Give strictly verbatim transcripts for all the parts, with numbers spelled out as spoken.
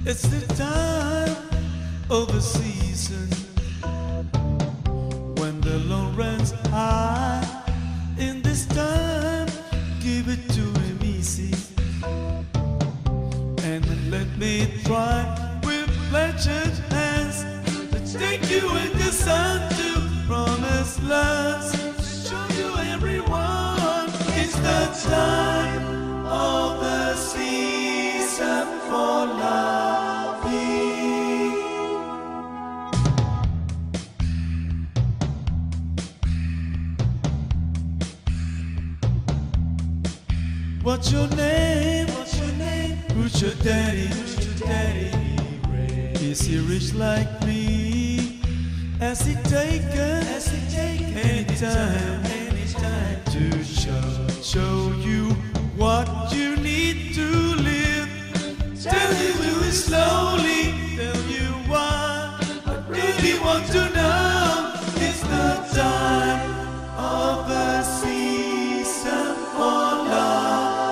It's the time of the season when the load runs high. In this time, give it to him easy, and let me try with pledged hands to take you in the sun to promised lands. Show you everyone, it's the time of the season for loving. What's your name? What's your name? Who's your daddy? Who's your daddy? Is he rich like me? Has he taken? Has he taken any time? Any time to show show you what you need to live? Tell you do it slowly. Tell you why. I really want to know. It's the time of the season for love.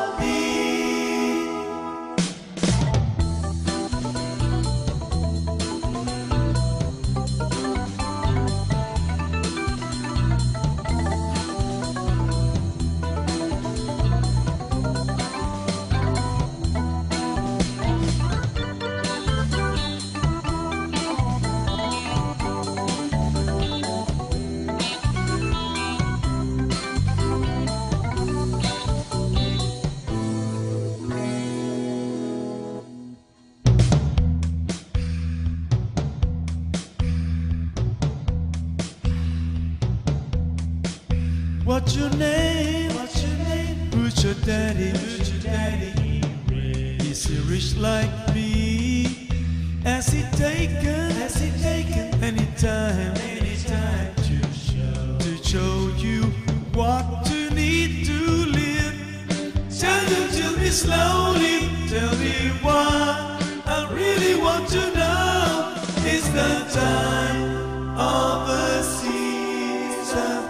What's your name? What's your name? Who's your daddy? Who's your daddy? Is he rich like me? Has he taken? Has he taken any time? Any time to show to show you what you need to live? Tell you to me slowly. Tell me why. I really want to know. It's the time of the season.